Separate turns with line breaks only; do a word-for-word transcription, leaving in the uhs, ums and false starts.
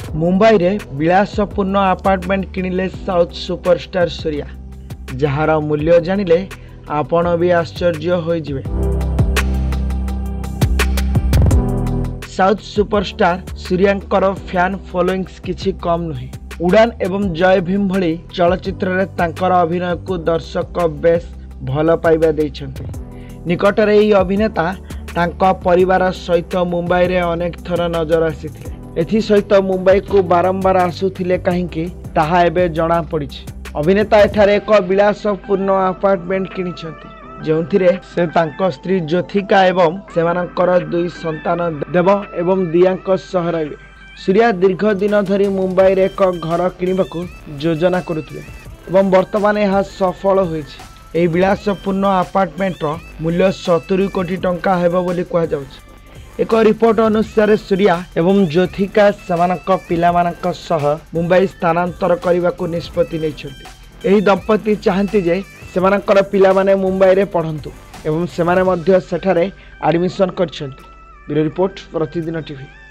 मुंबई रे विलासपूर्ण अपार्टमेंट किणिले साउथ सुपरस्टार सूर्या, जार मूल्य जानिले आपण भी आश्चर्य होइजिवे। साउथ सुपरस्टार सूर्यांकर फैन फॉलोइंग्स किछि कम नुहे। उड़ान एवं जय भीम भली चलचित्र रे तांकर अभिनय को दर्शक बेस भल पाइबा दैछन्ते। निकटरे एही अभिनेता तांका परिवार सहित मुंबई रे अनेक थर नजर आसीथिले। एथि सहित मुंबई को बारंबार आसुथिले काहींकि ताहा एबे जणा पड़िछि। अभिनेता एठारे एक विलासपूर्ण अपार्टमेंट किनिछन्ति, जेउथिरे से तांको स्त्री ज्योथिका एवं सेमानकर दुई संतान देव एवं दियांक सह रहिबे। सूर्या दीर्घ दिन धरी मुंबई रे एक घर किनिबाकू योजना करुथिले एवं वर्तमान यह सफल होइछि। एही विलासपूर्ण अपार्टमेंट रो मूल्य सत्तरी कोटी टंका हेबो बोली कहा जाउछि। एक रिपोर्ट अनुसार सूर्या एवं ज्योथिका सेमानक पिलामानक सह मुंबई स्थानांतर करने को निष्पत्ति नैछन्ति। एही दंपति चाहती जे सेमानकर पिलामाने मुंबई रे पढ़ंतु एवं सेमाने मध्य सेठारे एडमिशन करछन्ति। Bureau report, Pratidin TV.